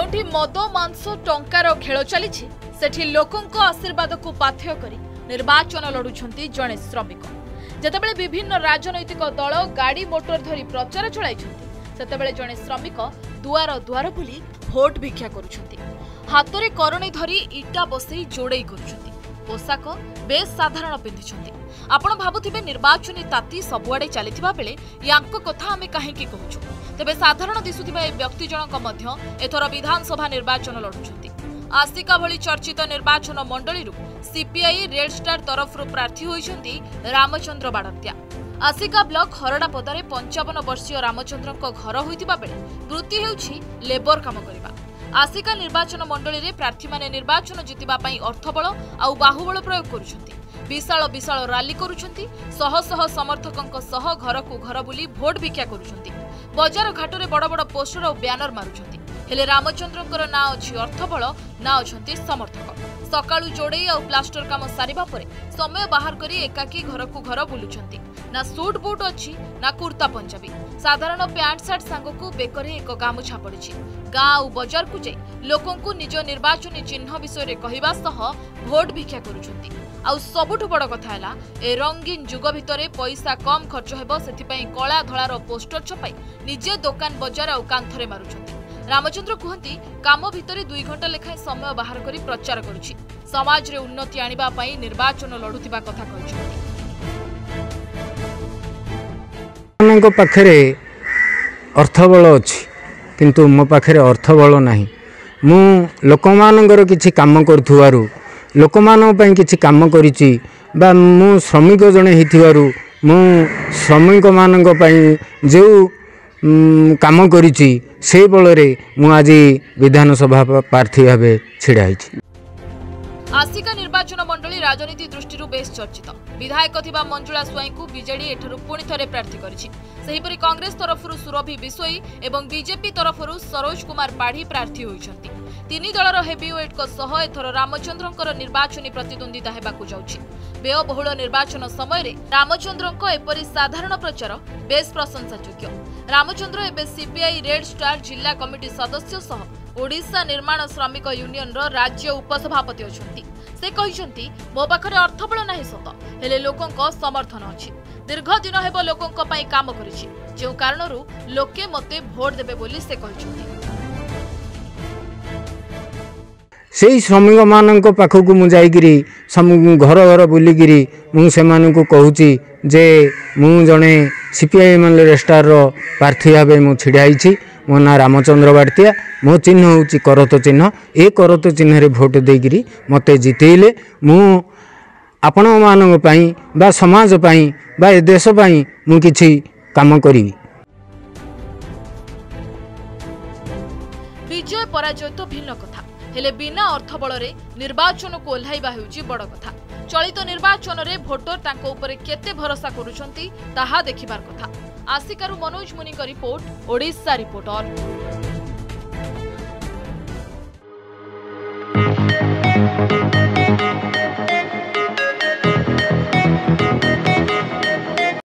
जोठी मद मांस टंकार खेल चली सेठी लोकों आशीर्वाद को पाथेय करी निर्वाचन लड़ुछंती जड़े श्रमिक। जेतेबेले विभिन्न राजनैतिक दल गाड़ी मोटर धरी प्रचार चलाइछंती सेतेबेले जड़े श्रमिक दुआर दुआर बुली भोट भिक्षा करुछंती। हाथ में करणी धरी इटा बसई जोड़ई करुछंती। पोशाक बेस साधारण पिंधिछंती। आपण भाबुथिबे निर्वाचनी ताती सबुआडे चलीथिबा बेले यांको कथा आमे काहेकि कहूछु। तेबे साधारण दिसुथिबा ए व्यक्ति जनक मध्य एथर विधानसभा निर्वाचन लड़ुछंती। आसिका भली चर्चित निर्वाचन मंडली सीपीआई रेड स्टार तरफ प्रार्थी होइछंती रामचंद्र बाड़त्या। आसिका ब्लॉक हरडापदारे 55 वर्षीय रामचंद्र घर होइतिबा बेले वृत्ति हेउछि लेबर काम करिबा। आसिका निर्वाचन मंडली रे प्रार्थी माने निर्वाचन जितिबा पई अर्थबल आउ बाहुबल प्रयोग करुछंती। विशाल विशाल रैली करुछंती। शह शह समर्थकंक सह घर को घर बुली भोट भिक्षा करुछंती। बजार घाटरे बड़ बड़ पोस्टर और ब्यानर मारुछंती। हेले रामचंद्रंकर ना अछि अर्थबल ना अछंती समर्थक। सकाळु जोड़े और प्लास्टर काम सारिबा परे समय बाहर करी एकाकी घर को घर बुलुछंती। ना सूट बूट अछि ना कुर्ता पंजाबी। साधारण पैंट शर्ट सांगकु बेकरे एक गामुछा पड़िछि। गाँ और बजार को जाई लोकंकु निज निर्वाचनी चिन्ह विषय कहवा सह भोट भिक्षा करुछंती। आउ सबुठु बड़ कथा हैला ए रंगीन जुग भितरे पैसा कम खर्च हेबो सेथिपई कला धଳାर पोस्टर छपाई निजे दुकान बजार और कांथरे मारुछंती। रामचंद्र कहती काम भितरे 2 घंटा लेखाएं समय बाहर करी प्रचार करुछि। समाज रे उन्नति आनिबा पई निर्वाचन लड़ुथिबा कथा कहिछंती। मानक पाखरे अर्थबल अछि किंतु मो पाखरे अर्थबल नाही। मु लोकमानंगर किछि काम करथुवारु लोकमानन पई किछि काम करिछि बा मु श्रमिक जणे हिथिवारु मु श्रमिक मानंग पई जे काम करिछि से बलरे मु आज विधानसभा प्रार्थी भावे छिड़ा हिछि। आसिका निर्वाचन मंडली राजनीति दृष्टि बेस चर्चित। विधायक थिबा मंजुला स्वाई को बीजेडी एठरू पुणी थरे प्रार्थी करिछि। सेहिपरि कांग्रेस तरफरु सुरभि बिसोई एवं बीजेपी तरफरु सरोज कुमार पाढ़ी प्रार्थी होइछंती। तीनी दलर हेवीवेट को सह एथर रामचंद्रंकर निर्वाचनी प्रतिद्वंदिता हेबाकु जाउछि। व्ययबहुल निर्वाचन समय रे रामचंद्रंक एपरि साधारण प्रचार बेस प्रशंसायोग्य। रामचंद्र एबे सीपीआई रेड स्टार जिला कमिटी सदस्य सह ओडिशा निर्माण श्रमिक यूनियन रो राज्य उपसभापति अछंती। से कहिसंती मो पाखरे अर्थबल नाही सत हेले लोकंक समर्थन अछि। दीर्घ दिन हेबो लोकंक पई काम करिछि जे कारणरू लोके मते भोट देबे बोली से कहिसंती। सेई श्रमिक मानक पाखकु मु जाईगिरी घर घर बुलिगिरी मु सेमानकु कहूची जे मु जणे सीपीआई रेड स्टार रो प्रार्थी भावे मु छिड़ाईछि। मो ना रामचंद्र बाड़तिया। मो चिन्ह होची करत चिन्ह। ए करत चिन्ह रे भोट देगिरी मते जितेइले मु आपण मानक पई बा समाज पई बा ए देश पई मु किछि काम करिवि। विजय पराजय तो भिन्न कथा हेले बिना अर्थबल रे निर्वाचन को ओह्लाइबा हेउची बड़ कथा। चलित निर्वाचन रे भोटर तांको ऊपर केते भरोसा करूछंती ताहा देखिबार कथा। आसिकारु मनोज मुनि का रिपोर्ट, ओडिशा रिपोर्टर।